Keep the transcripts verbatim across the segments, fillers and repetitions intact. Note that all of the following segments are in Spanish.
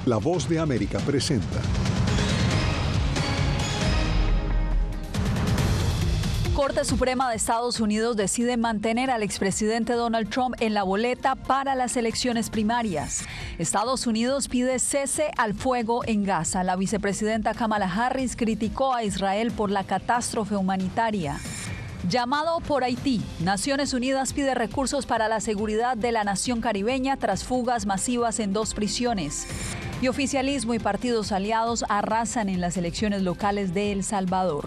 La Voz de América presenta. Corte Suprema de Estados Unidos decide mantener al expresidente Donald Trump en la boleta para las elecciones primarias. Estados Unidos pide cese al fuego en Gaza. La vicepresidenta Kamala Harris criticó a Israel por la catástrofe humanitaria. Llamado por Haití, Naciones Unidas pide recursos para la seguridad de la nación caribeña tras fugas masivas en dos prisiones. Y oficialismo y partidos aliados arrasan en las elecciones locales de El Salvador.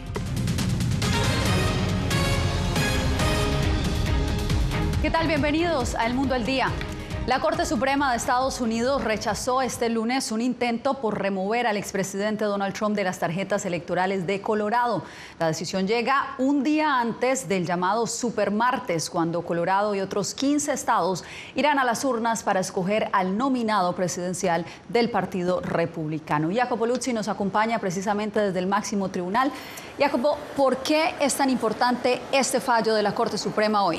¿Qué tal? Bienvenidos a El Mundo al Día. La Corte Suprema de Estados Unidos rechazó este lunes un intento por remover al expresidente Donald Trump de las tarjetas electorales de Colorado. La decisión llega un día antes del llamado Supermartes, cuando Colorado y otros quince estados irán a las urnas para escoger al nominado presidencial del Partido Republicano. Jacopo Luzzi nos acompaña precisamente desde el máximo tribunal. Jacopo, ¿por qué es tan importante este fallo de la Corte Suprema hoy?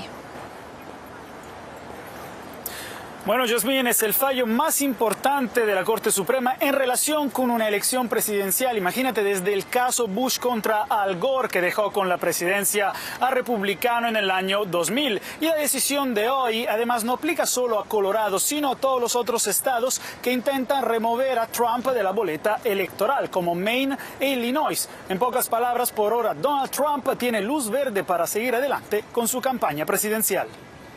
Bueno, Yasmín, es el fallo más importante de la Corte Suprema en relación con una elección presidencial. Imagínate, desde el caso Bush contra Al Gore, que dejó con la presidencia a republicano en el año dos mil. Y la decisión de hoy, además, no aplica solo a Colorado, sino a todos los otros estados que intentan remover a Trump de la boleta electoral, como Maine e Illinois. En pocas palabras, por ahora, Donald Trump tiene luz verde para seguir adelante con su campaña presidencial.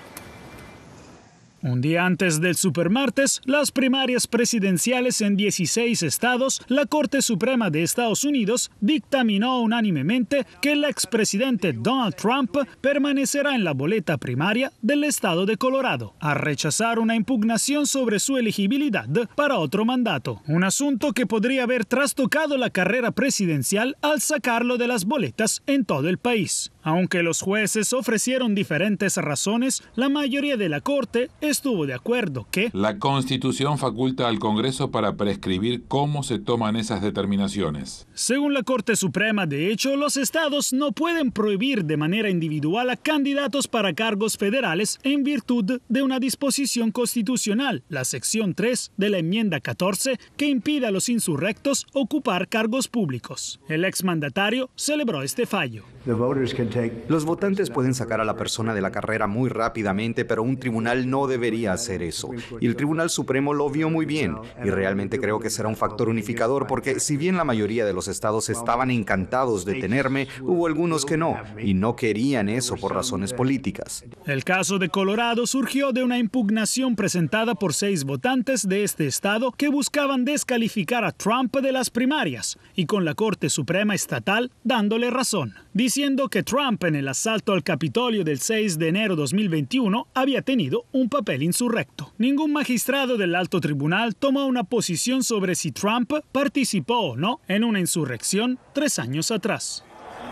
Un día antes del Supermartes, las primarias presidenciales en dieciséis estados, la Corte Suprema de Estados Unidos dictaminó unánimemente que el expresidente Donald Trump permanecerá en la boleta primaria del estado de Colorado, a rechazar una impugnación sobre su elegibilidad para otro mandato, un asunto que podría haber trastocado la carrera presidencial al sacarlo de las boletas en todo el país. Aunque los jueces ofrecieron diferentes razones, la mayoría de la Corte estuvo de acuerdo que la Constitución faculta al Congreso para prescribir cómo se toman esas determinaciones. Según la Corte Suprema, de hecho, los estados no pueden prohibir de manera individual a candidatos para cargos federales en virtud de una disposición constitucional, la sección tres de la enmienda catorce, que impide a los insurrectos ocupar cargos públicos. El exmandatario celebró este fallo. Los votantes pueden sacar a la persona de la carrera muy rápidamente, pero un tribunal no debería hacer eso. Y el Tribunal Supremo lo vio muy bien. Y realmente creo que será un factor unificador, porque si bien la mayoría de los estados estaban encantados de tenerme, hubo algunos que no, y no querían eso por razones políticas. El caso de Colorado surgió de una impugnación presentada por seis votantes de este estado que buscaban descalificar a Trump de las primarias, y con la Corte Suprema Estatal dándole razón, diciendo que Trump en el asalto al Capitolio del seis de enero de dos mil veintiuno había tenido un papel insurrecto. Ningún magistrado del alto tribunal tomó una posición sobre si Trump participó o no en una insurrección tres años atrás.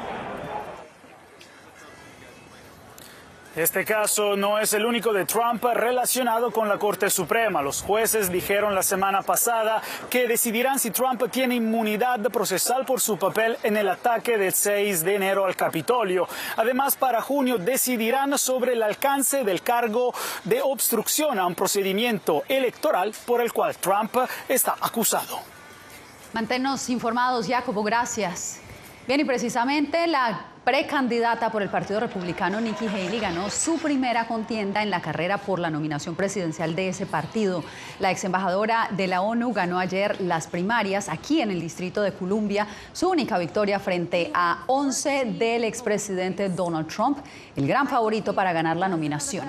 Este caso no es el único de Trump relacionado con la Corte Suprema. Los jueces dijeron la semana pasada que decidirán si Trump tiene inmunidad procesal por su papel en el ataque del seis de enero al Capitolio. Además, para junio decidirán sobre el alcance del cargo de obstrucción a un procedimiento electoral por el cual Trump está acusado. Manténnos informados, Jacopo, gracias. Bien, y precisamente la precandidata por el Partido Republicano, Nikki Haley, ganó su primera contienda en la carrera por la nominación presidencial de ese partido. La ex embajadora de la ONU ganó ayer las primarias aquí en el Distrito de Columbia, su única victoria frente a once del expresidente Donald Trump, el gran favorito para ganar la nominación.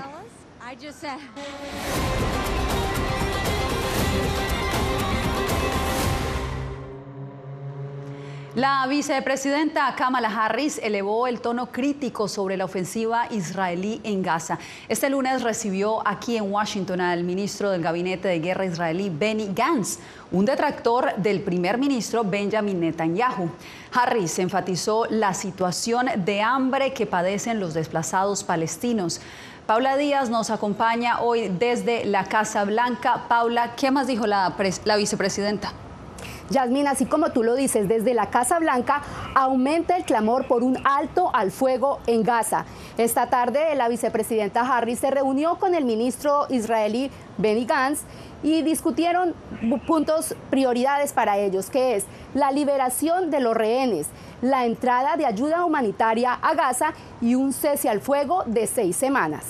La vicepresidenta Kamala Harris elevó el tono crítico sobre la ofensiva israelí en Gaza. Este lunes recibió aquí en Washington al ministro del Gabinete de Guerra israelí, Benny Gantz, un detractor del primer ministro Benjamin Netanyahu. Harris enfatizó la situación de hambre que padecen los desplazados palestinos. Paula Díaz nos acompaña hoy desde la Casa Blanca. Paula, ¿qué más dijo la, la vicepresidenta? Yasmín, así como tú lo dices, desde la Casa Blanca aumenta el clamor por un alto al fuego en Gaza. Esta tarde la vicepresidenta Harris se reunió con el ministro israelí Benny Gantz y discutieron puntos, prioridades para ellos, que es la liberación de los rehenes, la entrada de ayuda humanitaria a Gaza y un cese al fuego de seis semanas.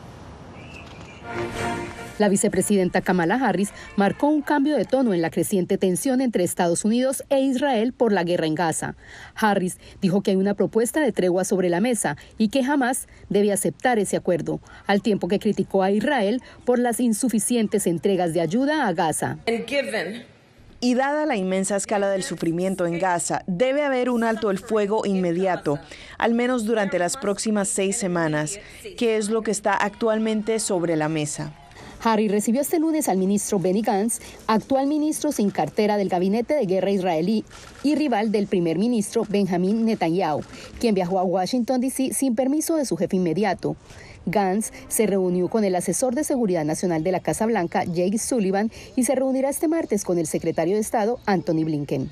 La vicepresidenta Kamala Harris marcó un cambio de tono en la creciente tensión entre Estados Unidos e Israel por la guerra en Gaza. Harris dijo que hay una propuesta de tregua sobre la mesa y que Hamás debe aceptar ese acuerdo, al tiempo que criticó a Israel por las insuficientes entregas de ayuda a Gaza. Y dada la inmensa escala del sufrimiento en Gaza, debe haber un alto el fuego inmediato, al menos durante las próximas seis semanas, que es lo que está actualmente sobre la mesa. Harris recibió este lunes al ministro Benny Gantz, actual ministro sin cartera del gabinete de guerra israelí y rival del primer ministro Benjamin Netanyahu, quien viajó a Washington, D C sin permiso de su jefe inmediato. Gantz se reunió con el asesor de seguridad nacional de la Casa Blanca, Jake Sullivan, y se reunirá este martes con el secretario de Estado, Antony Blinken.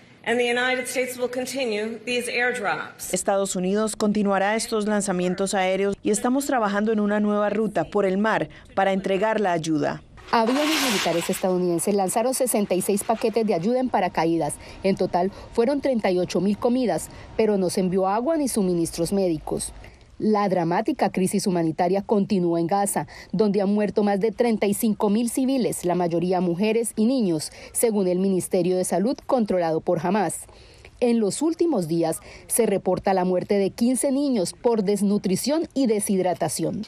Estados Unidos continuará estos lanzamientos aéreos y estamos trabajando en una nueva ruta por el mar para entregar la ayuda. Aviones militares estadounidenses lanzaron sesenta y seis paquetes de ayuda en paracaídas. En total fueron treinta y ocho mil comidas, pero no se envió agua ni suministros médicos. La dramática crisis humanitaria continúa en Gaza, donde han muerto más de treinta y cinco mil civiles, la mayoría mujeres y niños, según el Ministerio de Salud controlado por Hamás. En los últimos días se reporta la muerte de quince niños por desnutrición y deshidratación.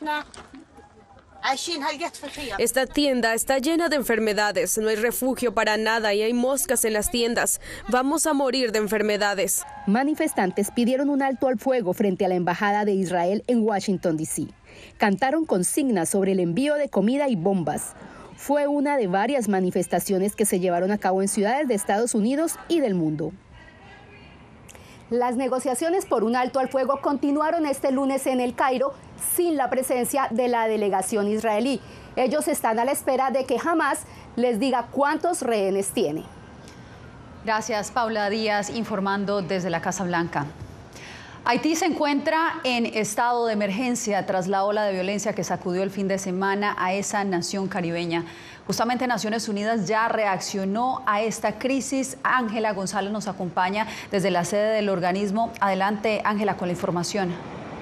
Esta tienda está llena de enfermedades, no hay refugio para nada y hay moscas en las tiendas. Vamos a morir de enfermedades. Manifestantes pidieron un alto al fuego frente a la embajada de Israel en Washington, D C. Cantaron consignas sobre el envío de comida y bombas. Fue una de varias manifestaciones que se llevaron a cabo en ciudades de Estados Unidos y del mundo. Las negociaciones por un alto al fuego continuaron este lunes en El Cairo sin la presencia de la delegación israelí. Ellos están a la espera de que Hamás les diga cuántos rehenes tiene. Gracias, Paula Díaz, informando desde la Casa Blanca. Haití se encuentra en estado de emergencia tras la ola de violencia que sacudió el fin de semana a esa nación caribeña. Justamente Naciones Unidas ya reaccionó a esta crisis. Ángela González nos acompaña desde la sede del organismo. Adelante, Ángela, con la información.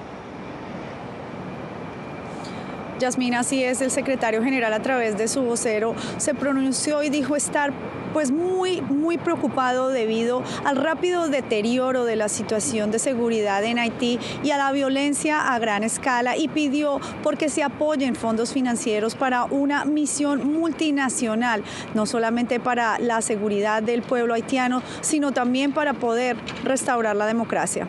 Yasmín, así es, el secretario general a través de su vocero se pronunció y dijo estar pues muy, muy preocupado debido al rápido deterioro de la situación de seguridad en Haití y a la violencia a gran escala, y pidió porque se apoyen fondos financieros para una misión multinacional, no solamente para la seguridad del pueblo haitiano, sino también para poder restaurar la democracia.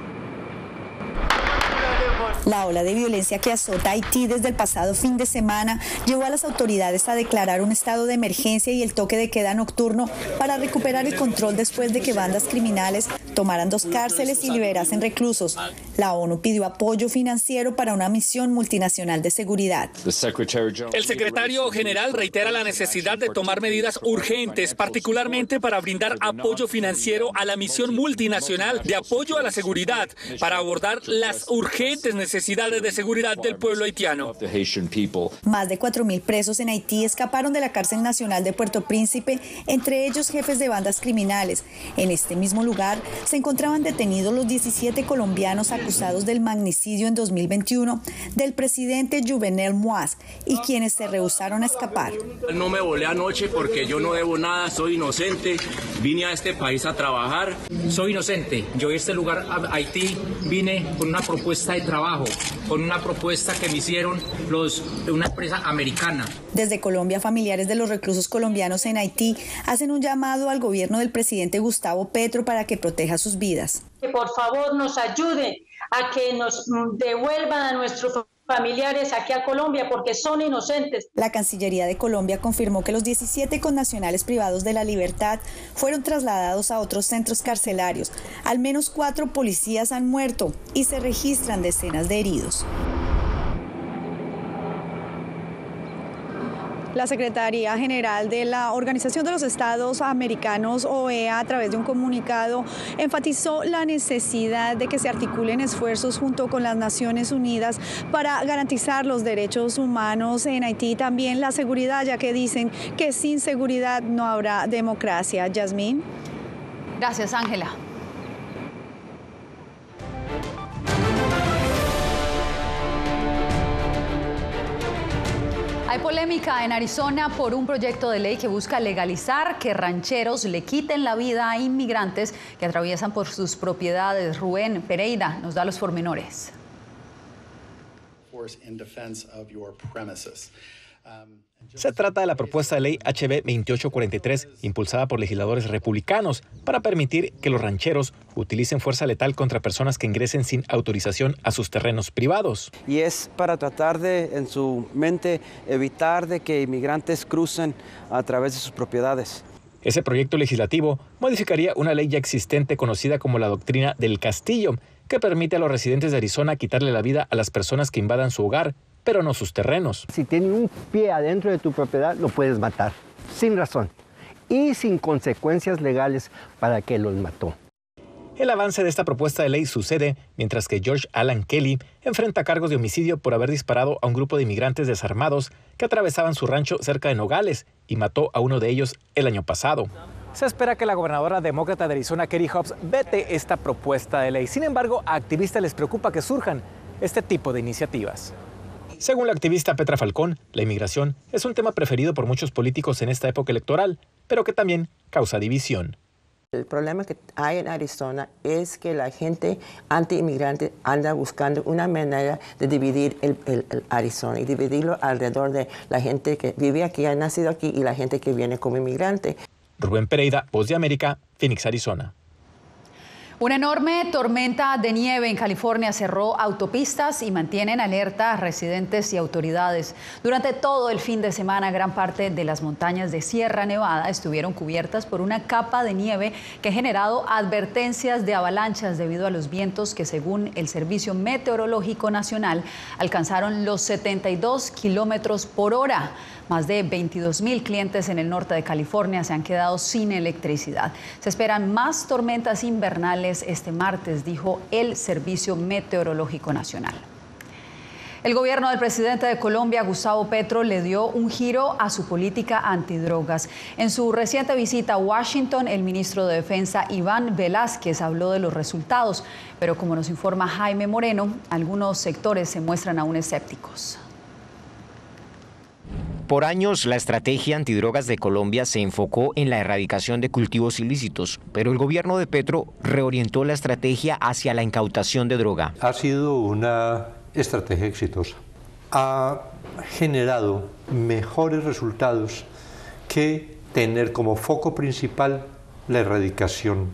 La ola de violencia que azota Haití desde el pasado fin de semana llevó a las autoridades a declarar un estado de emergencia y el toque de queda nocturno para recuperar el control después de que bandas criminales tomaran dos cárceles y liberasen reclusos. La ONU pidió apoyo financiero para una misión multinacional de seguridad. El secretario general reitera la necesidad de tomar medidas urgentes, particularmente para brindar apoyo financiero a la misión multinacional de apoyo a la seguridad, para abordar las urgentes necesidades de seguridad del pueblo haitiano. Más de cuatro mil presos en Haití escaparon de la cárcel nacional de Puerto Príncipe, entre ellos jefes de bandas criminales. En este mismo lugar se encontraban detenidos los diecisiete colombianos acusados del magnicidio en dos mil veintiuno del presidente Juvenel Moïse y quienes se rehusaron a escapar. No me volé anoche porque yo no debo nada, soy inocente, vine a este país a trabajar. Soy inocente, yo a este lugar, a Haití, vine con una propuesta de trabajo, con una propuesta que me hicieron los, una empresa americana. Desde Colombia, familiares de los reclusos colombianos en Haití hacen un llamado al gobierno del presidente Gustavo Petro para que proteja sus vidas. Que por favor nos ayuden a que nos devuelvan a nuestros familiares aquí a Colombia porque son inocentes. La Cancillería de Colombia confirmó que los diecisiete connacionales privados de la libertad fueron trasladados a otros centros carcelarios. Al menos cuatro policías han muerto y se registran decenas de heridos. La Secretaría General de la Organización de los Estados Americanos, O E A, a través de un comunicado, enfatizó la necesidad de que se articulen esfuerzos junto con las Naciones Unidas para garantizar los derechos humanos en Haití y también la seguridad, ya que dicen que sin seguridad no habrá democracia. Yasmín. Gracias, Ángela. Hay polémica en Arizona por un proyecto de ley que busca legalizar que rancheros le quiten la vida a inmigrantes que atraviesan por sus propiedades. Rubén Pereira nos da los pormenores. Se trata de la propuesta de ley H B veintiocho cuarenta y tres, impulsada por legisladores republicanos, para permitir que los rancheros utilicen fuerza letal contra personas que ingresen sin autorización a sus terrenos privados. Y es para tratar de, en su mente, evitar de que inmigrantes crucen a través de sus propiedades. Ese proyecto legislativo modificaría una ley ya existente conocida como la doctrina del Castillo, que permite a los residentes de Arizona quitarle la vida a las personas que invadan su hogar, pero no sus terrenos. Si tiene un pie adentro de tu propiedad, lo puedes matar, sin razón y sin consecuencias legales para que los mató. El avance de esta propuesta de ley sucede mientras que George Alan Kelly enfrenta cargos de homicidio por haber disparado a un grupo de inmigrantes desarmados que atravesaban su rancho cerca de Nogales y mató a uno de ellos el año pasado. Se espera que la gobernadora demócrata de Arizona, Katie Hobbs, vete esta propuesta de ley. Sin embargo, a activistas les preocupa que surjan este tipo de iniciativas. Según la activista Petra Falcón, la inmigración es un tema preferido por muchos políticos en esta época electoral, pero que también causa división. El problema que hay en Arizona es que la gente anti-inmigrante anda buscando una manera de dividir el, el, el Arizona y dividirlo alrededor de la gente que vive aquí, ha nacido aquí, y la gente que viene como inmigrante. Rubén Pereira, Voz de América, Phoenix, Arizona. Una enorme tormenta de nieve en California cerró autopistas y mantiene en alerta a residentes y autoridades. Durante todo el fin de semana, gran parte de las montañas de Sierra Nevada estuvieron cubiertas por una capa de nieve que ha generado advertencias de avalanchas debido a los vientos que, según el Servicio Meteorológico Nacional, alcanzaron los setenta y dos kilómetros por hora. Más de veintidós mil clientes en el norte de California se han quedado sin electricidad. Se esperan más tormentas invernales este martes, dijo el Servicio Meteorológico Nacional. El gobierno del presidente de Colombia, Gustavo Petro, le dio un giro a su política antidrogas. En su reciente visita a Washington, el ministro de Defensa, Iván Velásquez, habló de los resultados, pero como nos informa Jaime Moreno, algunos sectores se muestran aún escépticos. Por años, la estrategia antidrogas de Colombia se enfocó en la erradicación de cultivos ilícitos, pero el gobierno de Petro reorientó la estrategia hacia la incautación de droga. Ha sido una estrategia exitosa. Ha generado mejores resultados que tener como foco principal la erradicación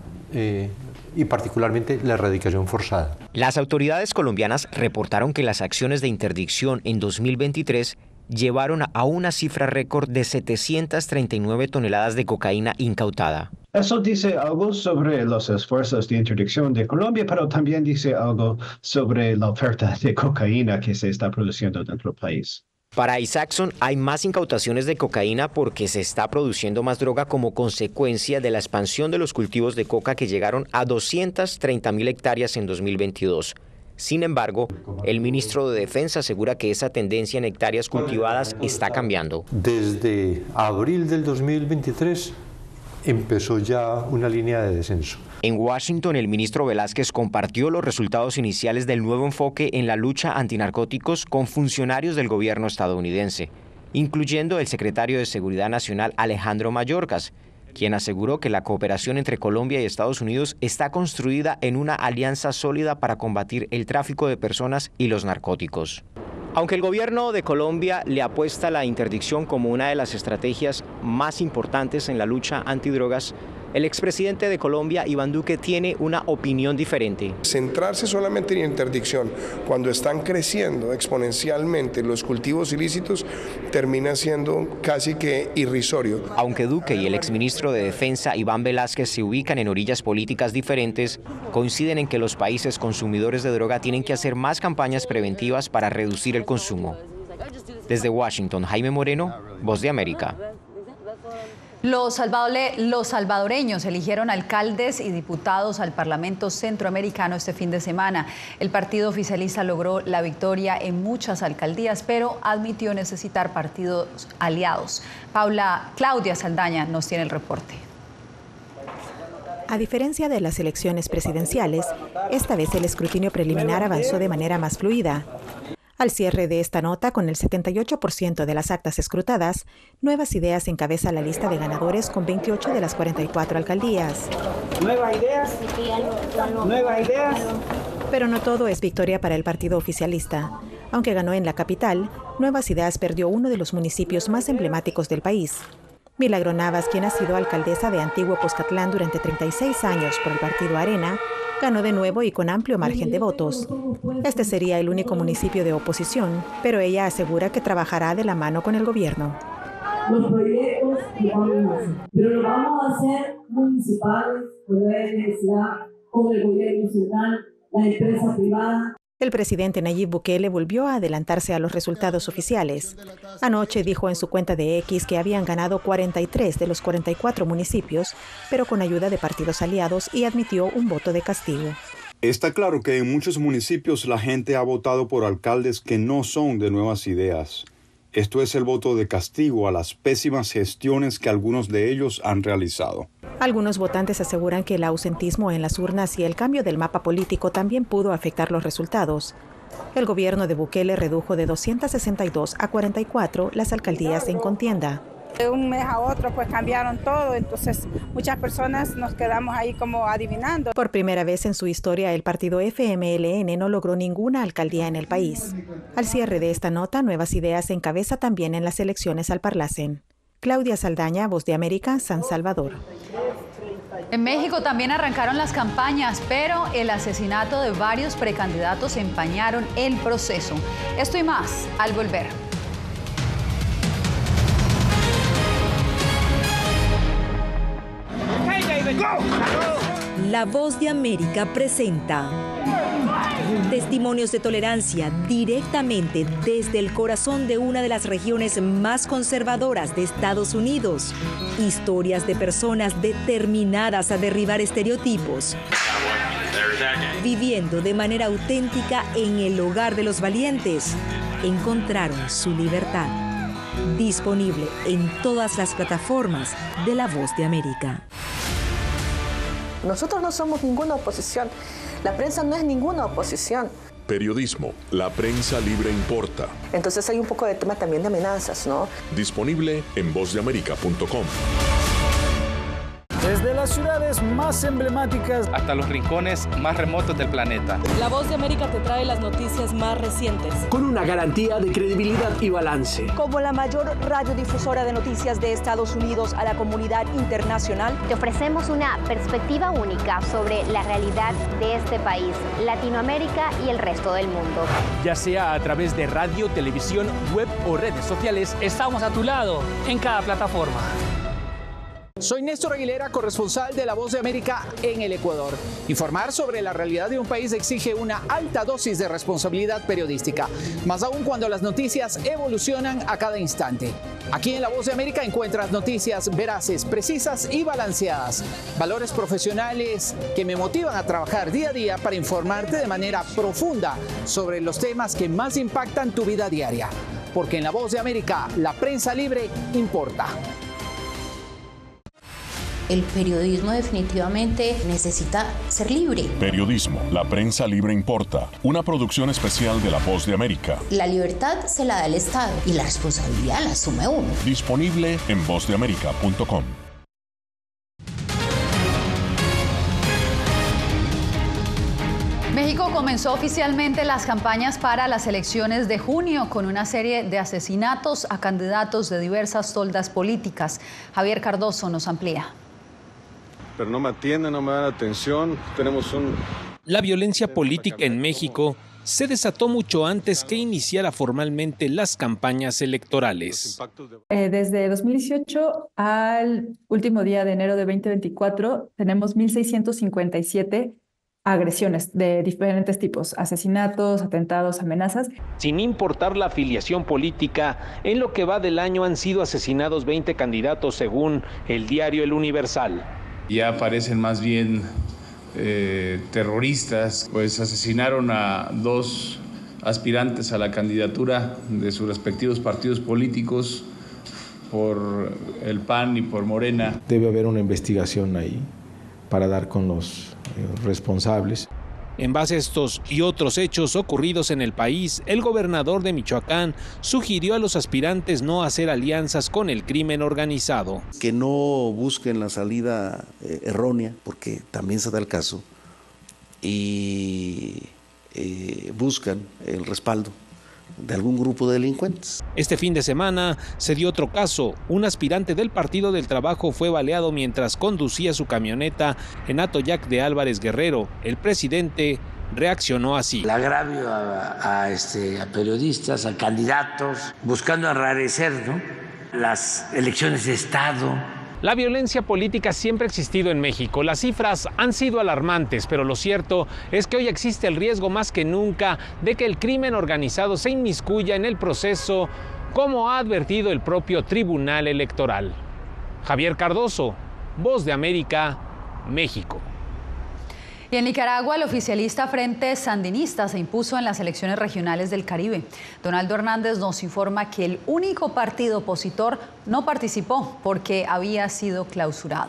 eh, y particularmente la erradicación forzada. Las autoridades colombianas reportaron que las acciones de interdicción en dos mil veintitrés llevaron a una cifra récord de setecientas treinta y nueve toneladas de cocaína incautada. Eso dice algo sobre los esfuerzos de interdicción de Colombia, pero también dice algo sobre la oferta de cocaína que se está produciendo dentro del país. Para Isaacson hay más incautaciones de cocaína porque se está produciendo más droga como consecuencia de la expansión de los cultivos de coca que llegaron a doscientas treinta mil hectáreas en dos mil veintidós. Sin embargo, el ministro de Defensa asegura que esa tendencia en hectáreas cultivadas está cambiando. Desde abril del dos mil veintitrés empezó ya una línea de descenso. En Washington, el ministro Velásquez compartió los resultados iniciales del nuevo enfoque en la lucha antinarcóticos con funcionarios del gobierno estadounidense, incluyendo el secretario de Seguridad Nacional Alejandro Mayorkas, quien aseguró que la cooperación entre Colombia y Estados Unidos está construida en una alianza sólida para combatir el tráfico de personas y los narcóticos. Aunque el gobierno de Colombia le apuesta a la interdicción como una de las estrategias más importantes en la lucha antidrogas, el expresidente de Colombia, Iván Duque, tiene una opinión diferente. Centrarse solamente en interdicción cuando están creciendo exponencialmente los cultivos ilícitos termina siendo casi que irrisorio. Aunque Duque y el exministro de Defensa, Iván Velásquez, se ubican en orillas políticas diferentes, coinciden en que los países consumidores de droga tienen que hacer más campañas preventivas para reducir el consumo. Desde Washington, Jaime Moreno, Voz de América. Los, salvadole, los salvadoreños eligieron alcaldes y diputados al Parlamento Centroamericano este fin de semana. El partido oficialista logró la victoria en muchas alcaldías, pero admitió necesitar partidos aliados. Paula Claudia Saldaña nos tiene el reporte. A diferencia de las elecciones presidenciales, esta vez el escrutinio preliminar avanzó de manera más fluida. Al cierre de esta nota, con el setenta y ocho por ciento de las actas escrutadas, Nuevas Ideas encabeza la lista de ganadores con veintiocho de las cuarenta y cuatro alcaldías. Nuevas ideas, nuevas ideas. Pero no todo es victoria para el partido oficialista. Aunque ganó en la capital, Nuevas Ideas perdió uno de los municipios más emblemáticos del país. Milagro Navas, quien ha sido alcaldesa de Antiguo Cuscatlán durante treinta y seis años por el partido Arena, ganó de nuevo y con amplio margen de votos. Este sería el único municipio de oposición, pero ella asegura que trabajará de la mano con el gobierno. Los proyectos que vamos a hacer, pero lo vamos a hacer municipales, con la universidad, con el gobierno central, la empresa privada. El presidente Nayib Bukele volvió a adelantarse a los resultados oficiales. Anoche dijo en su cuenta de X que habían ganado cuarenta y tres de los cuarenta y cuatro municipios, pero con ayuda de partidos aliados, y admitió un voto de castigo. Está claro que en muchos municipios la gente ha votado por alcaldes que no son de Nuevas Ideas. Esto es el voto de castigo a las pésimas gestiones que algunos de ellos han realizado. Algunos votantes aseguran que el ausentismo en las urnas y el cambio del mapa político también pudo afectar los resultados. El gobierno de Bukele redujo de doscientas sesenta y dos a cuarenta y cuatro las alcaldías en contienda. De un mes a otro pues cambiaron todo, entonces muchas personas nos quedamos ahí como adivinando. Por primera vez en su historia, el partido F M L N no logró ninguna alcaldía en el país. Al cierre de esta nota, Nuevas Ideas encabeza también en las elecciones al Parlacén. Claudia Saldaña, Voz de América, San Salvador. En México también arrancaron las campañas, pero el asesinato de varios precandidatos empañaron el proceso. Esto y más al volver. La Voz de América presenta testimonios de tolerancia directamente desde el corazón de una de las regiones más conservadoras de Estados Unidos. Historias de personas determinadas a derribar estereotipos, viviendo de manera auténtica en el hogar de los valientes. Encontraron su libertad. Disponible en todas las plataformas de La Voz de América. Nosotros no somos ninguna oposición. La prensa no es ninguna oposición. Periodismo, la prensa libre importa. Entonces hay un poco de tema también de amenazas, ¿no? Disponible en voz de américa punto com. Desde las ciudades más emblemáticas hasta los rincones más remotos del planeta. La Voz de América te trae las noticias más recientes. Con una garantía de credibilidad y balance. Como la mayor radiodifusora de noticias de Estados Unidos a la comunidad internacional, te ofrecemos una perspectiva única sobre la realidad de este país, Latinoamérica y el resto del mundo. Ya sea a través de radio, televisión, web o redes sociales, estamos a tu lado en cada plataforma. Soy Néstor Aguilera, corresponsal de La Voz de América en el Ecuador. Informar sobre la realidad de un país exige una alta dosis de responsabilidad periodística, más aún cuando las noticias evolucionan a cada instante. Aquí en La Voz de América encuentras noticias veraces, precisas y balanceadas. Valores profesionales que me motivan a trabajar día a día para informarte de manera profunda sobre los temas que más impactan tu vida diaria. Porque en La Voz de América, la prensa libre importa. El periodismo definitivamente necesita ser libre. Periodismo, la prensa libre importa. Una producción especial de La Voz de América. La libertad se la da el Estado y la responsabilidad la asume uno. Disponible en voz de américa punto com. México comenzó oficialmente las campañas para las elecciones de junio con una serie de asesinatos a candidatos de diversas toldas políticas. Javier Cardoso nos amplía. Pero no me atienden, no me dan atención. Tenemos un... La violencia política en México se desató mucho antes que iniciara formalmente las campañas electorales. Eh, desde dos mil dieciocho al último día de enero de veinte veinticuatro tenemos mil seiscientos cincuenta y siete agresiones de diferentes tipos, asesinatos, atentados, amenazas. Sin importar la afiliación política, en lo que va del año han sido asesinados veinte candidatos según el diario El Universal. Ya parecen más bien eh, terroristas, pues asesinaron a dos aspirantes a la candidatura de sus respectivos partidos políticos por el P A N y por Morena. Debe haber una investigación ahí para dar con los responsables. En base a estos y otros hechos ocurridos en el país, el gobernador de Michoacán sugirió a los aspirantes no hacer alianzas con el crimen organizado. Que no busquen la salida eh, errónea, porque también se da el caso, y eh, buscan el respaldo de algún grupo de delincuentes. Este fin de semana se dio otro caso. Un aspirante del Partido del Trabajo fue baleado mientras conducía su camioneta en Atoyac de Álvarez Guerrero. El presidente reaccionó así. El agravio a, a, este, a periodistas, a candidatos, buscando enrarecer, ¿no?, las elecciones de Estado. La violencia política siempre ha existido en México. Las cifras han sido alarmantes, pero lo cierto es que hoy existe el riesgo más que nunca de que el crimen organizado se inmiscuya en el proceso, como ha advertido el propio Tribunal Electoral. Javier Cardoso, Voz de América, México. Y en Nicaragua, el oficialista Frente Sandinista se impuso en las elecciones regionales del Caribe. Donaldo Hernández nos informa que el único partido opositor no participó porque había sido clausurado.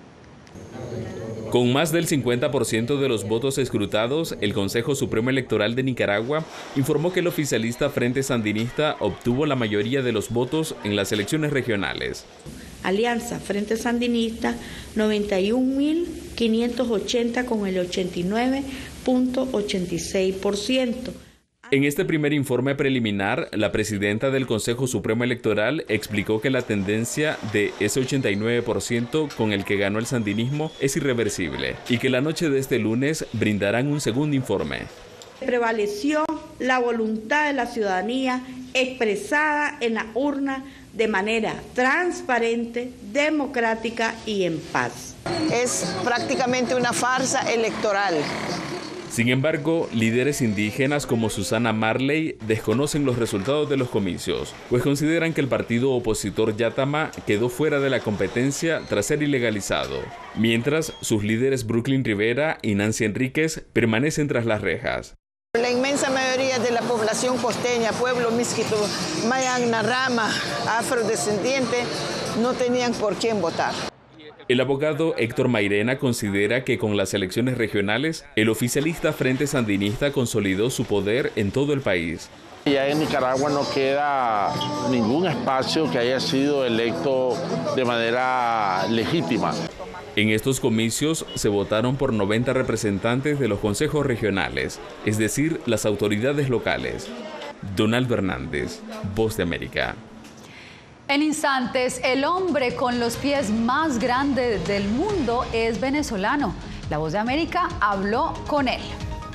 Con más del cincuenta por ciento de los votos escrutados, el Consejo Supremo Electoral de Nicaragua informó que el oficialista Frente Sandinista obtuvo la mayoría de los votos en las elecciones regionales. Alianza Frente Sandinista, noventa y un mil quinientos ochenta con el ochenta y nueve punto ochenta y seis por ciento. En este primer informe preliminar, la presidenta del Consejo Supremo Electoral explicó que la tendencia de ese ochenta y nueve por ciento con el que ganó el sandinismo es irreversible y que la noche de este lunes brindarán un segundo informe. Prevaleció la voluntad de la ciudadanía expresada en la urna de manera transparente, democrática y en paz. Es prácticamente una farsa electoral. Sin embargo, líderes indígenas como Susana Marley desconocen los resultados de los comicios, pues consideran que el partido opositor Yatama quedó fuera de la competencia tras ser ilegalizado, mientras sus líderes Brooklyn Rivera y Nancy Enríquez permanecen tras las rejas. La inmensa mayoría de la población costeña, pueblo misquito, mayan, narrama, afrodescendiente, no tenían por quién votar. El abogado Héctor Mairena considera que con las elecciones regionales, el oficialista Frente Sandinista consolidó su poder en todo el país. Ya en Nicaragua no queda ningún espacio que haya sido electo de manera legítima. En estos comicios se votaron por noventa representantes de los consejos regionales, es decir, las autoridades locales. Donaldo Hernández, Voz de América. En instantes, el hombre con los pies más grandes del mundo es venezolano. La Voz de América habló con él.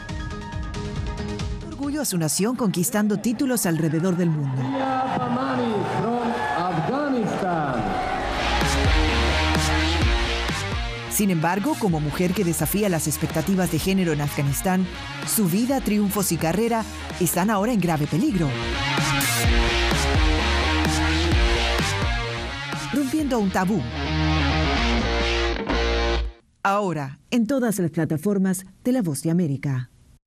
Orgullo a su nación conquistando títulos alrededor del mundo. Sin embargo, como mujer que desafía las expectativas de género en Afganistán, su vida, triunfos y carrera están ahora en grave peligro. Rompiendo un tabú. Ahora, en todas las plataformas de La Voz de América.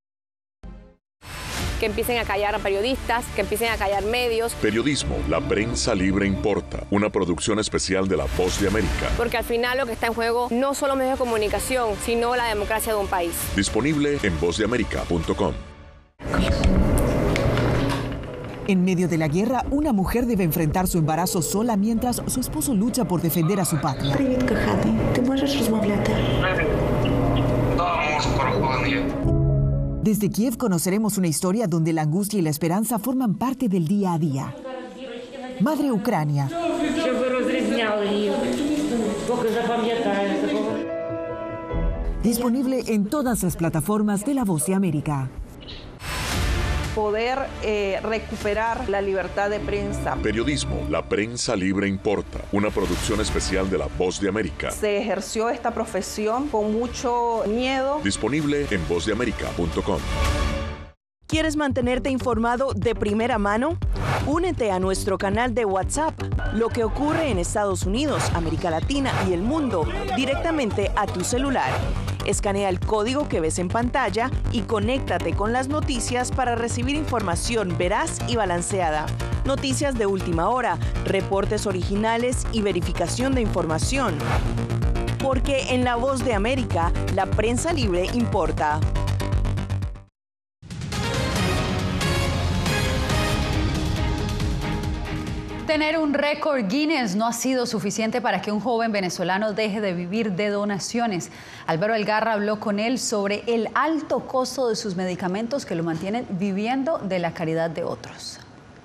Que empiecen a callar a periodistas, que empiecen a callar medios. Periodismo, la prensa libre importa. Una producción especial de La Voz de América. Porque al final lo que está en juego no solo medios de comunicación, sino la democracia de un país. Disponible en voz de américa punto com. En medio de la guerra, una mujer debe enfrentar su embarazo sola mientras su esposo lucha por defender a su patria. Привет, коханий. Ти можеш розмовляти? Desde Kiev conoceremos una historia donde la angustia y la esperanza forman parte del día a día. Madre Ucrania. Disponible en todas las plataformas de La Voz de América. poder eh, recuperar la libertad de prensa. Periodismo, la prensa libre importa. Una producción especial de La Voz de América. Se ejerció esta profesión con mucho miedo. Disponible en voz de américa punto com. ¿Quieres mantenerte informado de primera mano? Únete a nuestro canal de WhatsApp. Lo que ocurre en Estados Unidos, América Latina y el mundo directamente a tu celular. Escanea el código que ves en pantalla y conéctate con las noticias para recibir información veraz y balanceada. Noticias de última hora, reportes originales y verificación de información. Porque en La Voz de América, la prensa libre importa. Tener un récord Guinness no ha sido suficiente para que un joven venezolano deje de vivir de donaciones. Álvaro Algarra habló con él sobre el alto costo de sus medicamentos que lo mantienen viviendo de la caridad de otros.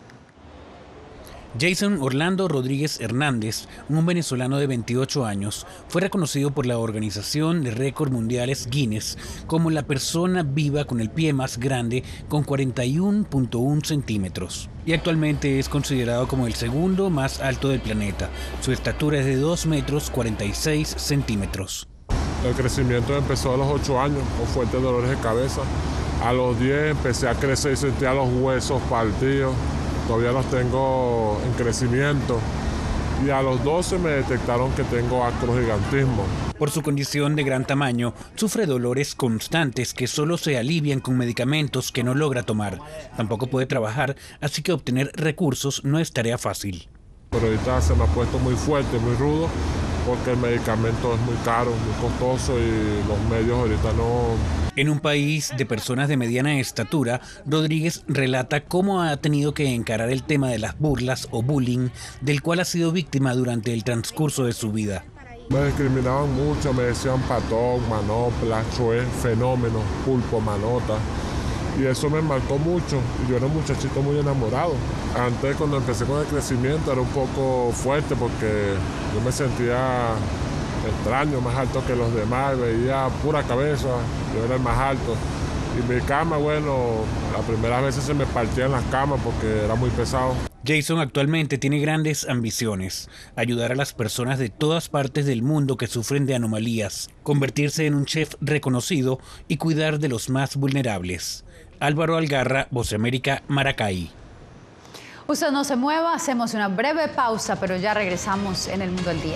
Jason Orlando Rodríguez Hernández, un venezolano de veintiocho años, fue reconocido por la Organización de Récords Mundiales Guinness como la persona viva con el pie más grande, con cuarenta y uno punto uno centímetros. Y actualmente es considerado como el segundo más alto del planeta. Su estatura es de dos metros cuarenta y seis centímetros. El crecimiento empezó a los ocho años con fuertes dolores de cabeza. A los diez empecé a crecer y sentía los huesos partidos. Todavía los tengo en crecimiento. Y a los doce me detectaron que tengo acrogigantismo. Por su condición de gran tamaño, sufre dolores constantes que solo se alivian con medicamentos que no logra tomar. Tampoco puede trabajar, así que obtener recursos no es tarea fácil. Pero ahorita se me ha puesto muy fuerte, muy rudo, porque el medicamento es muy caro, muy costoso y los medios ahorita no... En un país de personas de mediana estatura, Rodríguez relata cómo ha tenido que encarar el tema de las burlas o bullying, del cual ha sido víctima durante el transcurso de su vida. Me discriminaban mucho, me decían patón, manopla, chue, fenómeno, pulpo, manota. Y eso me marcó mucho. Yo era un muchachito muy enamorado. Antes, cuando empecé con el crecimiento, era un poco fuerte porque yo me sentía extraño, más alto que los demás, veía pura cabeza, yo era el más alto. Y mi cama, bueno, las primeras veces se me partían las camas porque era muy pesado. Jason actualmente tiene grandes ambiciones: ayudar a las personas de todas partes del mundo que sufren de anomalías, convertirse en un chef reconocido y cuidar de los más vulnerables. Álvaro Algarra, Voz de América, Maracay. Usted no se mueva, hacemos una breve pausa, pero ya regresamos en El Mundo al Día.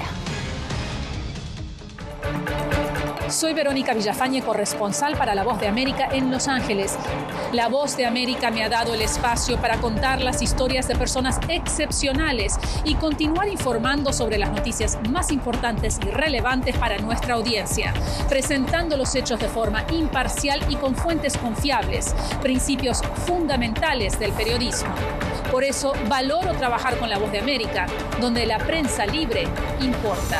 Soy Verónica Villafañe, corresponsal para La Voz de América en Los Ángeles. La Voz de América me ha dado el espacio para contar las historias de personas excepcionales y continuar informando sobre las noticias más importantes y relevantes para nuestra audiencia, presentando los hechos de forma imparcial y con fuentes confiables, principios fundamentales del periodismo. Por eso valoro trabajar con La Voz de América, donde la prensa libre importa.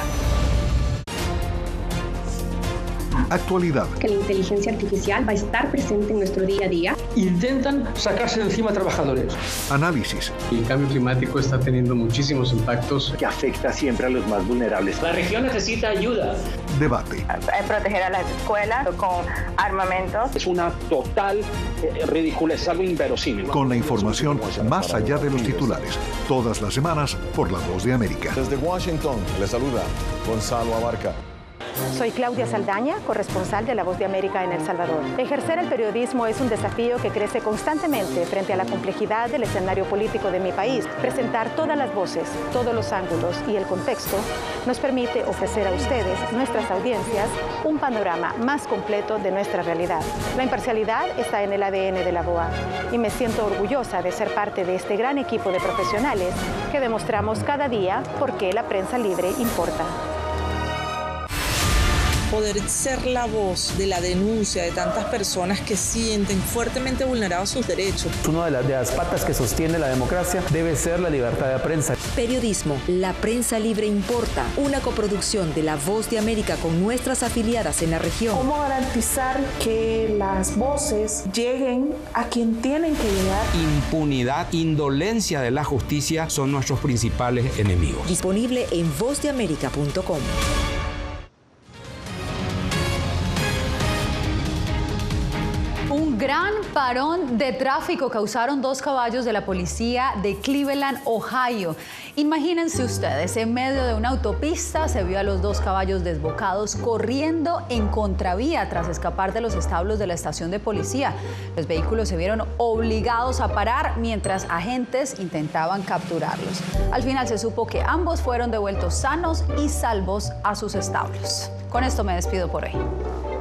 Actualidad. Que la inteligencia artificial va a estar presente en nuestro día a día. Intentan sacarse de encima a trabajadores. Análisis. El cambio climático está teniendo muchísimos impactos que afecta siempre a los más vulnerables. La región necesita ayuda. Debate. Proteger a las escuelas con armamentos. Es una total eh, ridiculez, es algo inverosímil. Con la información más allá de los titulares. Todas las semanas por La Voz de América. Desde Washington, les saluda Gonzalo Abarca. Soy Claudia Saldaña, corresponsal de La Voz de América en El Salvador. Ejercer el periodismo es un desafío que crece constantemente frente a la complejidad del escenario político de mi país. Presentar todas las voces, todos los ángulos y el contexto nos permite ofrecer a ustedes, nuestras audiencias, un panorama más completo de nuestra realidad. La imparcialidad está en el A D N de la B O A y me siento orgullosa de ser parte de este gran equipo de profesionales que demostramos cada día por qué la prensa libre importa. Poder ser la voz de la denuncia de tantas personas que sienten fuertemente vulnerados sus derechos. Una de las, de las patas que sostiene la democracia debe ser la libertad de prensa. Periodismo, la prensa libre importa. Una coproducción de La Voz de América con nuestras afiliadas en la región. ¿Cómo garantizar que las voces lleguen a quien tienen que llegar? Impunidad, indolencia de la justicia son nuestros principales enemigos. Disponible en voz de américa punto com. Un Gran parón de tráfico causaron dos caballos de la policía de Cleveland, Ohio. Imagínense ustedes, en medio de una autopista se vio a los dos caballos desbocados corriendo en contravía tras escapar de los establos de la estación de policía. Los vehículos se vieron obligados a parar mientras agentes intentaban capturarlos. Al final se supo que ambos fueron devueltos sanos y salvos a sus establos. Con esto me despido por hoy.